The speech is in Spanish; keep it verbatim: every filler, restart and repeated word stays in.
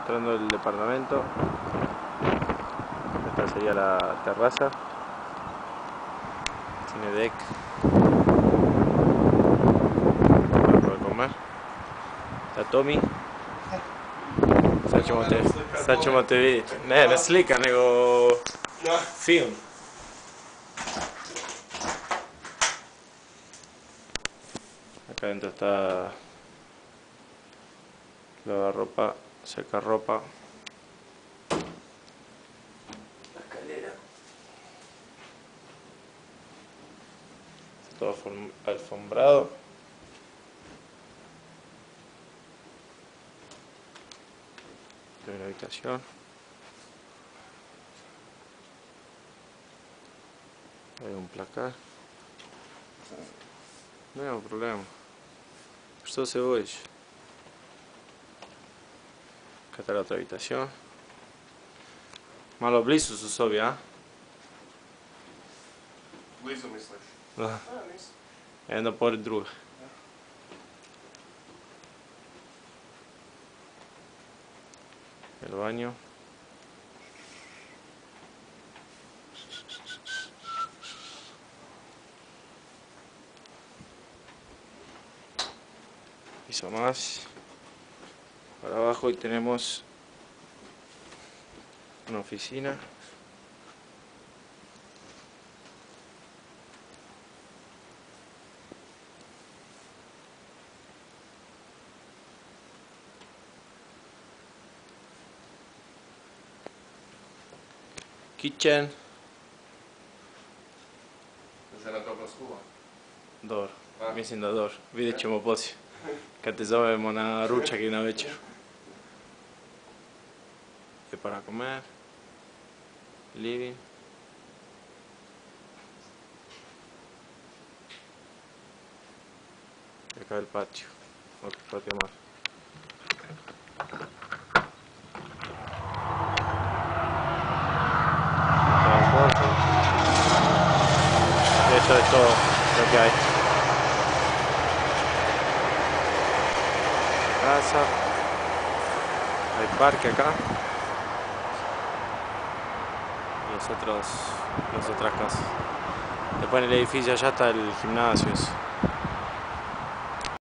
mostrando el departamento. Esta sería la terraza. Tiene deck para comer. Está Tommy. Sad ćemo te, sad ćemo te vidjeti. Ne, ne slika, nego film. Acá adentro está lavarropa, secarropa. La escalera. Está todo alfombrado. Esta es la habitación. Hay un placar. No hay problema. Что se oye? Acá está la otra habitación. Malo blizu su sobi, a? Blizu misliš? Da. A, nisam. Jedna pored druga. El baño. Piso más. Para abajo y tenemos una oficina. Kitchen. Se na topla skuva. Dobro, A? mislim da dobro. Vidjet ćemo poslije. Kad te zovemo na ručak i na večer. Je para comer. Living. Y acá el patio. Otro patio más. Y eso es todo lo que hay. Casa. Hay parque acá. Y los otros, las otras casas. Después en el edificio allá está el gimnasio. Eso.